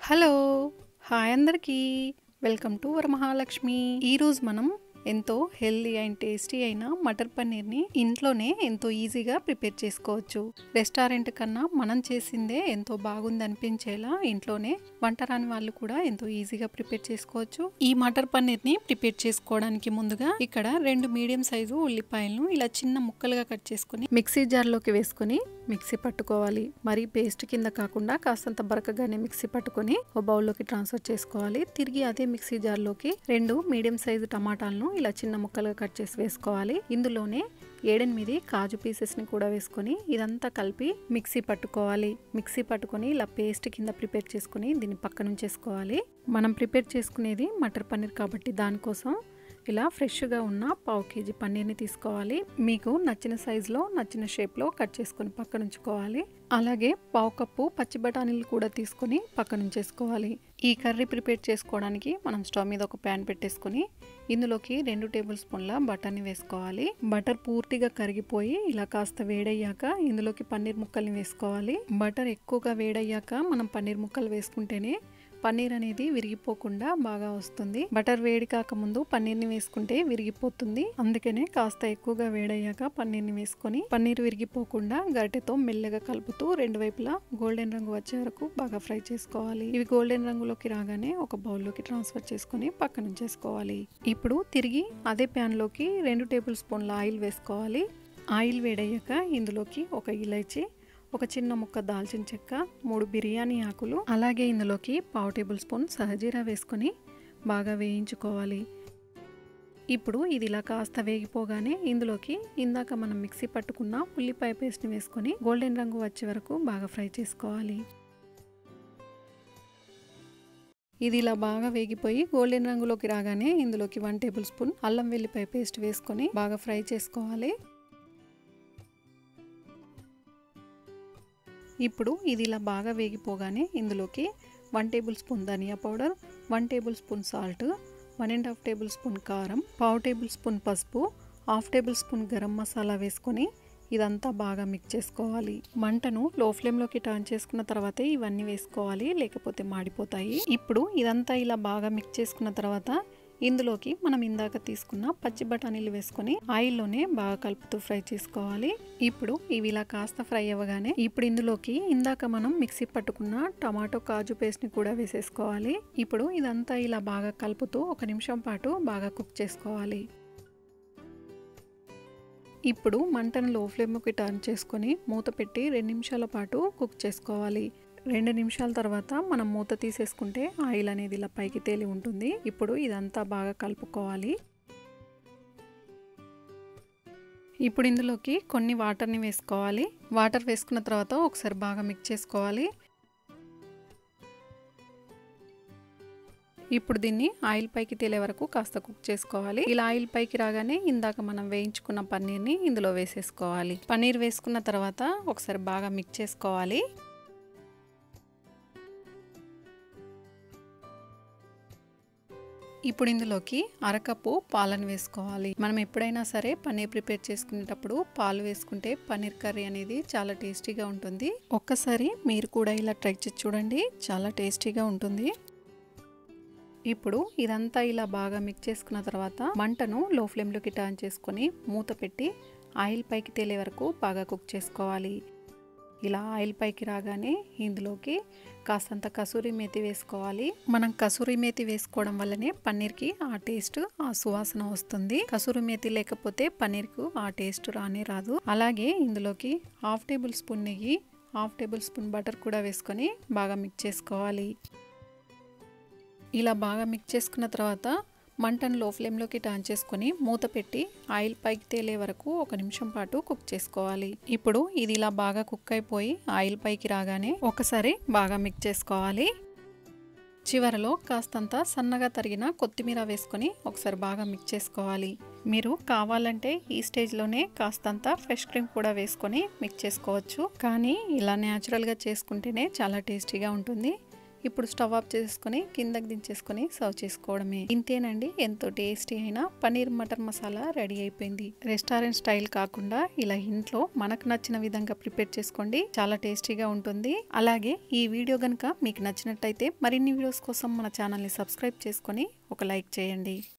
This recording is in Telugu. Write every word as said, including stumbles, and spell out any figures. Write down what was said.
హలో హాయ్ అందరికీ వెల్కమ్ టు వరమహాలక్ష్మి. ఈరోజు మనం ఎంతో హెల్దీ అండ్ టేస్టీ అయిన మటర్ పన్నీర్ని ఇంట్లోనే ఎంతో ఈజీగా ప్రిపేర్ చేసుకోవచ్చు. రెస్టారెంట్ కన్నా మనం చేసిందే ఎంతో బాగుంది అనిపించేలా ఇంట్లోనే వంట రాని వాళ్ళు కూడా ఎంతో ఈజీగా ప్రిపేర్ చేసుకోవచ్చు. ఈ మటర్ పన్నీర్ని ప్రిపేర్ చేసుకోవడానికి ముందుగా ఇక్కడ రెండు మీడియం సైజు ఉల్లిపాయలను ఇలా చిన్న ముక్కలుగా కట్ చేసుకుని మిక్సీ జార్లోకి వేసుకుని మిక్సీ పట్టుకోవాలి. మరి పేస్ట్ కింద కాకుండా కాస్తంత బరకగానే మిక్సీ పట్టుకొని ఒక బౌల్లోకి ట్రాన్స్ఫర్ చేసుకోవాలి. తిరిగి అదే మిక్సీ జార్లోకి రెండు మీడియం సైజు టమాటాలను ఇలా చిన్న ముక్కలుగా కట్ చేసి వేసుకోవాలి. ఇందులోనే ఏడెనిమిది కాజు పీసెస్ ని కూడా వేసుకొని ఇదంతా కలిపి మిక్సీ పట్టుకోవాలి. మిక్సీ పట్టుకొని ఇలా పేస్ట్ కింద ప్రిపేర్ చేసుకుని దీన్ని పక్కన ఉంచేసుకోవాలి. మనం ప్రిపేర్ చేసుకునేది మటర్ పన్నీర్ కాబట్టి దానికోసం ఇలా ఫ్రెష్గా ఉన్న పావు కేజీ పన్నీర్ని తీసుకోవాలి. మీకు నచ్చిన సైజులో నచ్చిన షేప్లో కట్ చేసుకొని పక్కన ఉంచుకోవాలి. అలాగే పావు కప్పు పచ్చి బఠానీలు కూడా తీసుకొని పక్కన ఉంచేసుకోవాలి. ఈ కర్రీ ప్రిపేర్ చేసుకోవడానికి మనం స్టవ్ మీద ఒక ప్యాన్ పెట్టేసుకొని ఇందులోకి రెండు టేబుల్ స్పూన్ల బటర్ని వేసుకోవాలి. బటర్ పూర్తిగా కరిగిపోయి ఇలా కాస్త వేడయ్యాక ఇందులోకి పన్నీర్ ముక్కల్ని వేసుకోవాలి. బటర్ ఎక్కువగా వేడయ్యాక మనం పన్నీర్ ముక్కలు వేసుకుంటేనే పన్నీర్ అనేది విరిగిపోకుండా బాగా వస్తుంది. బటర్ వేడి కాకముందు పన్నీర్ని వేసుకుంటే విరిగిపోతుంది. అందుకనే కాస్త ఎక్కువగా వేడయ్యాక పన్నీర్ని వేసుకొని పన్నీర్ విరిగిపోకుండా గరిటెతో మెల్లగా కలుపుతూ రెండు వైపులా గోల్డెన్ రంగు వచ్చే వరకు బాగా ఫ్రై చేసుకోవాలి. ఇవి గోల్డెన్ రంగులోకి రాగానే ఒక బౌల్లోకి ట్రాన్స్ఫర్ చేసుకుని పక్కన ఉంచేసుకోవాలి. ఇప్పుడు తిరిగి అదే ప్యాన్ లోకి రెండు టేబుల్ స్పూన్ల ఆయిల్ వేసుకోవాలి. ఆయిల్ వేడయ్యాక ఇందులోకి ఒక ఇలైచి, ఒక చిన్న ముక్క దాల్చిన చెక్క, మూడు బిర్యానీ ఆకులు, అలాగే ఇందులోకి పావు టేబుల్ స్పూన్ సహజీరా వేసుకొని బాగా వేయించుకోవాలి. ఇప్పుడు ఇది ఇలా కాస్త వేగిపోగానే ఇందులోకి ఇందాక మనం మిక్సీ పట్టుకున్న ఉల్లిపాయ పేస్ట్ని వేసుకొని గోల్డెన్ రంగు వచ్చే వరకు బాగా ఫ్రై చేసుకోవాలి. ఇది ఇలా బాగా వేగిపోయి గోల్డెన్ రంగులోకి రాగానే ఇందులోకి వన్ టేబుల్ స్పూన్ అల్లం వెల్లిపాయ పేస్ట్ వేసుకొని బాగా ఫ్రై చేసుకోవాలి. ఇప్పుడు ఇది ఇలా బాగా వేగిపోగానే ఇందులోకి వన్ టేబుల్ స్పూన్ ధనియా powder, one table spoon salt, one and half table spoon కారం, పావు టేబుల్ స్పూన్ పసుపు, half table spoon garam masala వేసుకొని ఇదంతా బాగా మిక్స్ చేసుకోవాలి. మంటను లో ఫ్లేమ్లోకి టర్న్ చేసుకున్న తర్వాత ఇవన్నీ వేసుకోవాలి, లేకపోతే మాడిపోతాయి. ఇప్పుడు ఇదంతా ఇలా బాగా మిక్స్ చేసుకున్న తర్వాత ఇందులోకి మనం ఇందాక తీసుకున్న పచ్చి బఠానీలు వేసుకొని ఆయిల్లోనే బాగా కలుపుతూ ఫ్రై చేసుకోవాలి. ఇప్పుడు ఇవి ఇలా కాస్త ఫ్రై అవ్వగానే ఇప్పుడు ఇందులోకి ఇందాక మనం మిక్సీ పట్టుకున్న టమాటో కాజు పేస్ట్ ని కూడా వేసేసుకోవాలి. ఇప్పుడు ఇదంతా ఇలా బాగా కలుపుతూ ఒక నిమిషం పాటు బాగా కుక్ చేసుకోవాలి. ఇప్పుడు మంటను లో ఫ్లేమ్కి టర్న్ చేసుకొని మూత పెట్టి రెండు నిమిషాల పాటు కుక్ చేసుకోవాలి. రెండు నిమిషాల తర్వాత మనం మూత తీసేసుకుంటే ఆయిల్ అనేది ఇలా పైకి తేలి ఉంటుంది. ఇప్పుడు ఇదంతా బాగా కలుపుకోవాలి. ఇప్పుడు ఇందులోకి కొన్ని వాటర్ని వేసుకోవాలి. వాటర్ వేసుకున్న తర్వాత ఒకసారి బాగా మిక్స్ చేసుకోవాలి. ఇప్పుడు దీన్ని ఆయిల్ పైకి తేలే వరకు కాస్త కుక్ చేసుకోవాలి. ఇలా ఆయిల్ పైకి రాగానే ఇందాక మనం వేయించుకున్న పన్నీర్ని ఇందులో వేసేసుకోవాలి. పన్నీర్ వేసుకున్న తర్వాత ఒకసారి బాగా మిక్స్ చేసుకోవాలి. ఇప్పుడు ఇందులోకి అరకప్పు పాలను వేసుకోవాలి. మనం ఎప్పుడైనా సరే పన్నీర్ ప్రిపేర్ చేసుకునేటప్పుడు పాలు వేసుకుంటే పన్నీర్ కర్రీ అనేది చాలా టేస్టీగా ఉంటుంది. ఒక్కసారి మీరు కూడా ఇలా ట్రై చేసి చూడండి, చాలా టేస్టీగా ఉంటుంది. ఇప్పుడు ఇదంతా ఇలా బాగా మిక్స్ చేసుకున్న తర్వాత మంటను లో ఫ్లేమ్లోకి టర్న్ చేసుకొని మూత పెట్టి ఆయిల్ పైకి తేలే వరకు బాగా కుక్ చేసుకోవాలి. ఇలా ఆయిల్ పైకి రాగానే ఇందులోకి కాస్తంత కసూరి మేతి వేసుకోవాలి. మనం కసూరి మేతి వేసుకోవడం వల్లనే పన్నీర్కి ఆ టేస్ట్, ఆ సువాసన వస్తుంది. కసూరి మేతి లేకపోతే పన్నీర్కు ఆ టేస్ట్ రానే రాదు. అలాగే ఇందులోకి హాఫ్ టేబుల్ స్పూన్ నెయ్యి, హాఫ్ టేబుల్ స్పూన్ బటర్ కూడా వేసుకొని బాగా మిక్స్ చేసుకోవాలి. ఇలా బాగా మిక్స్ చేసుకున్న తర్వాత మంటను లో ఫ్లేమ్లోకి టర్న్ చేసుకొని మూత పెట్టి ఆయిల్ పైకి తేలే వరకు ఒక నిమిషం పాటు కుక్ చేసుకోవాలి. ఇప్పుడు ఇది ఇలా బాగా కుక్ అయిపోయి ఆయిల్ పైకి రాగానే ఒకసారి బాగా మిక్స్ చేసుకోవాలి. చివరలో కాస్తంత సన్నగా తరిగిన కొత్తిమీర వేసుకొని ఒకసారి బాగా మిక్స్ చేసుకోవాలి. మీరు కావాలంటే ఈ స్టేజ్లోనే కాస్తంత ఫ్రెష్ క్రీమ్ కూడా వేసుకొని మిక్స్ చేసుకోవచ్చు. కానీ ఇలా న్యాచురల్గా చేసుకుంటేనే చాలా టేస్టీగా ఉంటుంది. ఇప్పుడు స్టవ్ ఆఫ్ చేసుకొని కిందకి దించేసుకొని సర్వ్ చేసుకోవడమే. ఇంతేనండి, ఎంతో టేస్టీ అయిన పన్నీర్ మటర్ మసాలా రెడీ అయిపోయింది. రెస్టారెంట్ స్టైల్ కాకుండా ఇలా ఇంట్లో మనకు నచ్చిన విధంగా ప్రిపేర్ చేసుకోండి, చాలా టేస్టీగా ఉంటుంది. అలాగే ఈ వీడియో గనుక మీకు నచ్చినట్టయితే మరిన్ని వీడియోస్ కోసం మన ఛానల్ని సబ్స్క్రైబ్ చేసుకొని ఒక లైక్ చేయండి.